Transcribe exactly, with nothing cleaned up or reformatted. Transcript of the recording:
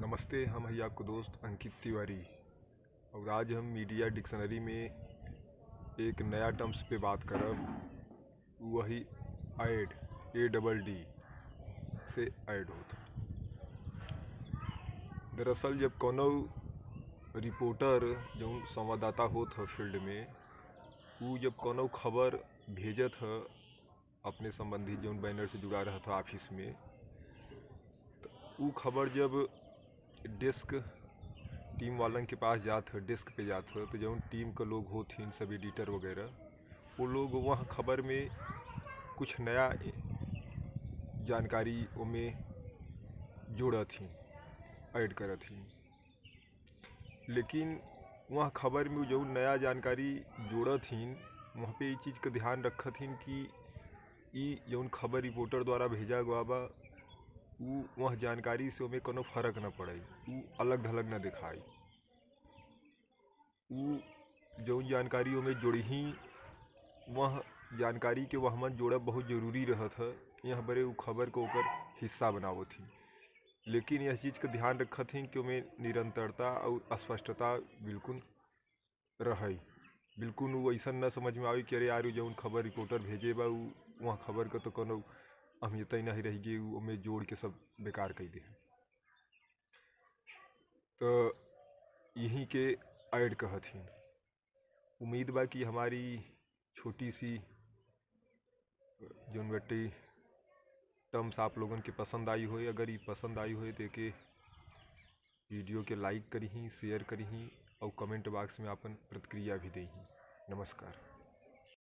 नमस्ते, हम हैं आपको दोस्त अंकित तिवारी। और आज हम मीडिया डिक्शनरी में एक नया टर्म्स पे बात करब, वही ऐड ए डबल डी से ऐड होता। दरअसल जब कोनो रिपोर्टर जो संवाददाता होत ह फील्ड में, वो जब कोनो खबर भेजत ह अपने संबंधी जो बैनर से जुड़ा रहा था ऑफिस में, तो वो खबर जब डेस्क टीम वालन के पास जात है, डेस्क पे जात है, तो जो टीम के लोग होथिन सब एडिटर वगैरह, वो लोग वह खबर में कुछ नया जानकारी उनमें जोड़थिन, ऐड करथिन। लेकिन वह खबर में जो नया जानकारी जोड़थिन, वहाँ पे ये चीज़ का ध्यान रखथिन कि ई जौन खबर रिपोर्टर द्वारा भेजा गया बा, वो वह जानकारी से उनमें कोनो फर्क न पड़े, वो अलग थलग न दिखाई। वो जो जानकारी उनमें जोड़ी ही, वह जानकारी के वह मन जोड़ब बहुत ज़रूरी रहत है। यह बड़े वो खबर को ओकर हिस्सा बनावत ही। लेकिन यह चीज़ का ध्यान रखत हैं कि उनमें निरंतरता और स्पष्टता बिल्कुल रहे। बिल्कुल वो ऐसा न समझ में आवे कि अरे यार जो खबर रिपोर्टर भेजे बा, वह खबर का तो कोनो अहमियत ही नहीं रहेगी, वो में जोड़ के सब बेकार कर दे। तो यहीं के ऐड कहथिन। उम्मीद बा कि हमारी छोटी सी जो बट्टी टर्म्स आप लोगों के पसंद आई हो। अगर ये पसंद आई हो तो के वीडियो के लाइक करी, शेयर करी और कमेंट बॉक्स में अपन प्रतिक्रिया भी दी। नमस्कार।